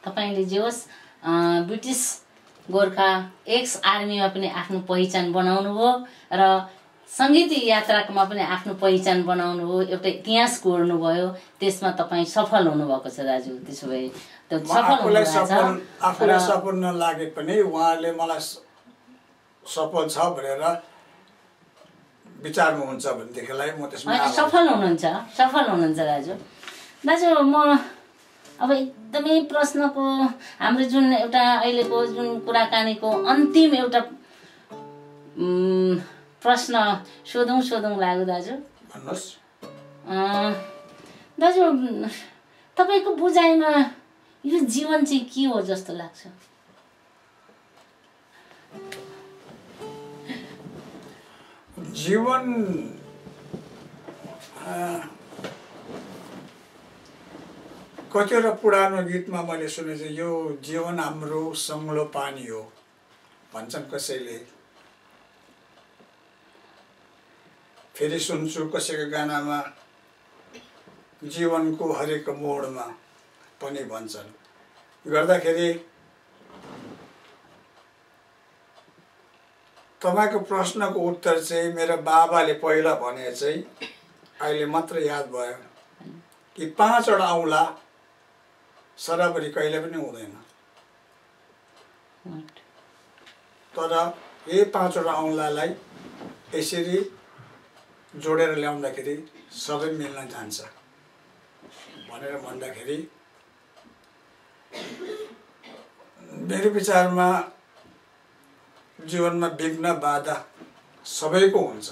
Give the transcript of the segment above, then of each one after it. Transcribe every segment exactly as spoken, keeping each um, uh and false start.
तपाईले जे होस् ब्रिटिश गोर्खा एक्स आर्मीमा पनि आफ्नो पहिचान बनाउनु हो र संगीत यात्रामा पनि आफ्नो पहिचान बनाउनु हो, एउटा इतिहास कोर्नु भयो, त्यसमा तपाई सफल हुनु भएको छ दाजु। त्यसो भए त्यो सफल आफूलाई सफल आफूलाई सफल नलागे पनि उहाँले मलाई सफल छ भनेर विचारमा हुन्छ भनेदेखिलाई म त्यसमा सफल हुनुहुन्छ, सफल हुनुहुन्छ दाजु। दाजु म अब एकदमै प्रश्नको हाम्रो जुन एउटा अहिलेको जुन कुराकानीको अन्तिम एउटा प्रश्न सोधौँ सोधौँ लाग्यो दाजु। भन्नुहोस्। दाजु तपाईको बुझाइमा यो जीवन चाहिँ के हो जस्तो लाग्छ? जीवन कतिवटा पुरानो गीतमा मैले सुनेको यो जीवन हाम्रो सङ्लो पानी हो भन्छन् कसैले। फेरि सुन्छु कसैको गानामा जीवनको हरेक मोडमा पनि भन्छन्। गर्दाखेरि तपाईको प्रश्नको उत्तर चाहिँ मेरो बाबाले पहिला भने चाहिँ अहिले मात्र याद भयो कि पाँचवटा औँला सराबरी कहिले पनि हुँदैन, तर यही पाँचवटा औँलालाई यसरी जोडेर ल्याउँदाखेरि सबै मिल्न जान्छ भनेर भन्दाखेरि मेरो विचारमा जीवनमा विघ्न बाधा सबैको हुन्छ।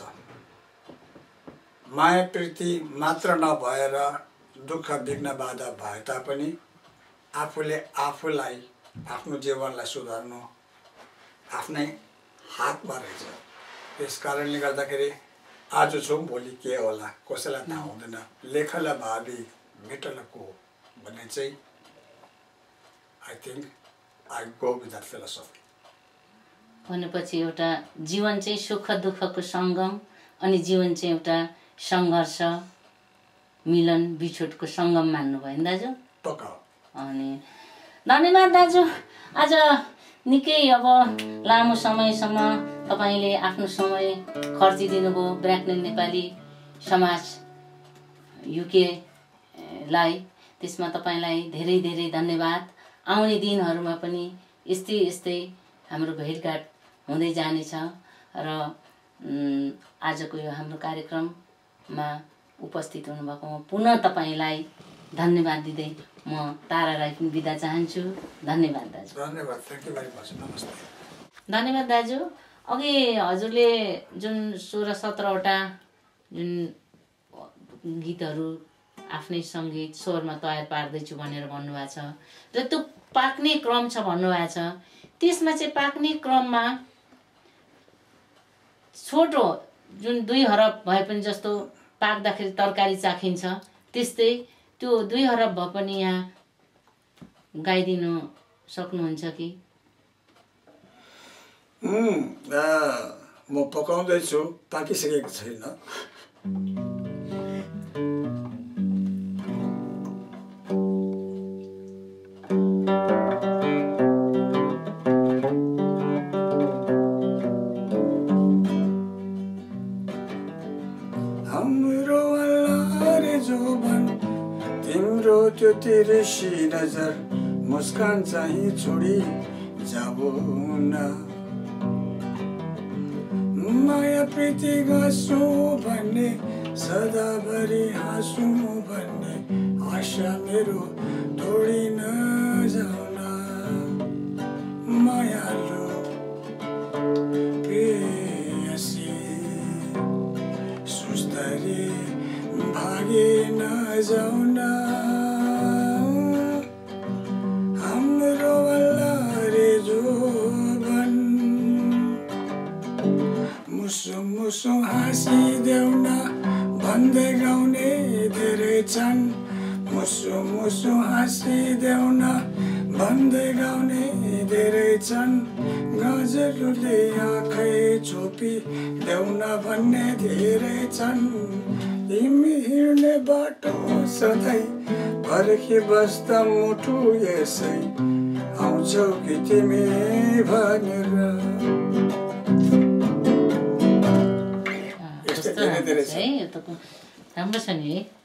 माया प्रीति मात्र नभएर दुःख विघ्न बाधा भए तापनि आफूले आफूलाई आफ्नो जीवनलाई सुधार्नु आफ्नै हातमा रहेछ। त्यस कारणले गर्दाखेरि आज छौँ भोलि के होला कसैलाई थाहा हुँदैन। लेखला भावी मेटलको भन्ने चाहिँ I think I go with that philosophy. भनेपछि एउटा जीवन चाहिँ सुख दुःखको सङ्गम अनि जीवन चाहिँ एउटा सङ्घर्ष मिलन बिछोडको सङ्गम मान्नु भयो नि दाजु? पक्का। अनि धन्यवाद दाजु। आज निकै अब लामो समयसम्म तपाईले आफ्नो समय खर्चिदिनु भयो ब्राक्लिन नेपाली समाज युके लाई, त्यसमा तपाईलाई धेरै धेरै धन्यवाद। आउने दिनहरूमा पनि यस्तै यस्तै हाम्रो भेटघाट हुँदै जानेछ र आजको यो हाम्रो कार्यक्रममा उपस्थित हुनुभएकोमा पुनः तपाईलाई धन्यवाद दिँदै म तारा राई पनि बिदा चाहन्छु। धन्यवाद दाजु। धन्यवाद। Thank you very much. नमस्ते। धन्यवाद दाजु। अघि हजुरले जुन सोह्र सत्रवटा जुन गीतहरू आफ्नै सङ्गीत स्वरमा तयार पार्दैछु भनेर भन्नुभएको छ र त्यो पाक्ने क्रम छ भन्नुभएको छ, त्यसमा चाहिँ पाक्ने क्रममा छोटो जुन दुई हरफ भए पनि जस्तो पाक्दाखेरि तरकारी चाखिन्छ त्यस्तै त्यो दुई हरफ भए पनि यहाँ गाइदिनु सक्नुहुन्छ कि? म पकाउँदैछु, पाकिसकेको छैन। त्यो तिरसी नजर मुस्कान चाहिँ छोडी जाबो न, माया प्रीति गाँसौँ भन्ने सदाभरि हाँसौँ भन्ने आशा मेरो तोडी नजाउन। मायालु प्रेयसी सुस्तरी भागे नजाउन। मुसु हाँसिदेऊ न भन्दै गाउने धेरै छन्, मुसु मुसु हाँसिदेऊ न भन्दै गाउने धेरै छन्, गजलले आँखै छोपी देऊ न भन्ने धेरै छन्। तिमी हिँड्ने बाटो सधैँ पर्खी बस्दा मुटु यसै आउँछौ कि तिमी भनेर। है यो त राम्रो छ नि है।